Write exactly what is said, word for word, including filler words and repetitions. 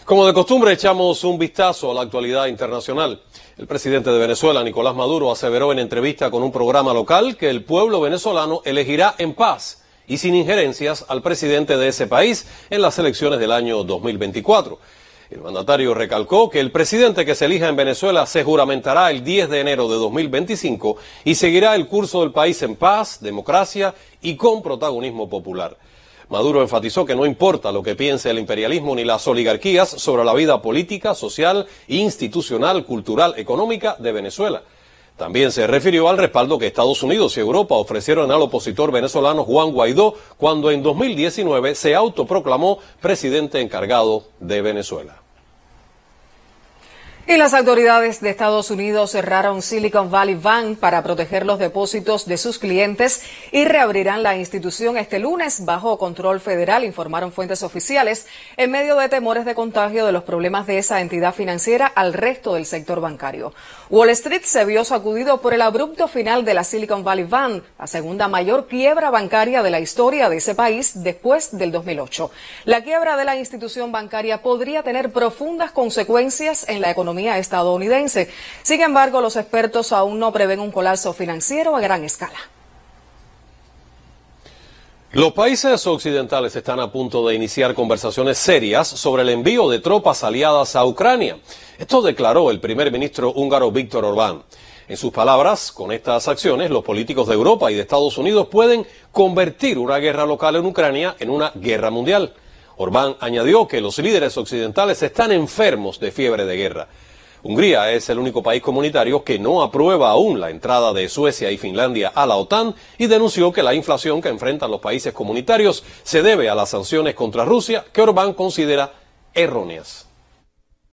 Como de costumbre, echamos un vistazo a la actualidad internacional. El presidente de Venezuela, Nicolás Maduro, aseveró en entrevista con un programa local que el pueblo venezolano elegirá en paz y sin injerencias al presidente de ese país en las elecciones del año dos mil veinticuatro. El mandatario recalcó que el presidente que se elija en Venezuela se juramentará el diez de enero de dos mil veinticinco y seguirá el curso del país en paz, democracia y con protagonismo popular. Maduro enfatizó que no importa lo que piense el imperialismo ni las oligarquías sobre la vida política, social, institucional, cultural, económica de Venezuela. También se refirió al respaldo que Estados Unidos y Europa ofrecieron al opositor venezolano Juan Guaidó cuando en dos mil diecinueve se autoproclamó presidente encargado de Venezuela. Y las autoridades de Estados Unidos cerraron Silicon Valley Bank para proteger los depósitos de sus clientes y reabrirán la institución este lunes bajo control federal, informaron fuentes oficiales, en medio de temores de contagio de los problemas de esa entidad financiera al resto del sector bancario. Wall Street se vio sacudido por el abrupto final de la Silicon Valley Bank, la segunda mayor quiebra bancaria de la historia de ese país después del dos mil ocho. La quiebra de la institución bancaria podría tener profundas consecuencias en la economía estadounidense. Sin embargo, los expertos aún no prevén un colapso financiero a gran escala. Los países occidentales están a punto de iniciar conversaciones serias sobre el envío de tropas aliadas a Ucrania. Esto declaró el primer ministro húngaro Viktor Orbán. En sus palabras, con estas acciones, los políticos de Europa y de Estados Unidos pueden convertir una guerra local en Ucrania en una guerra mundial. Orbán añadió que los líderes occidentales están enfermos de fiebre de guerra. Hungría es el único país comunitario que no aprueba aún la entrada de Suecia y Finlandia a la OTAN y denunció que la inflación que enfrentan los países comunitarios se debe a las sanciones contra Rusia que Orbán considera erróneas.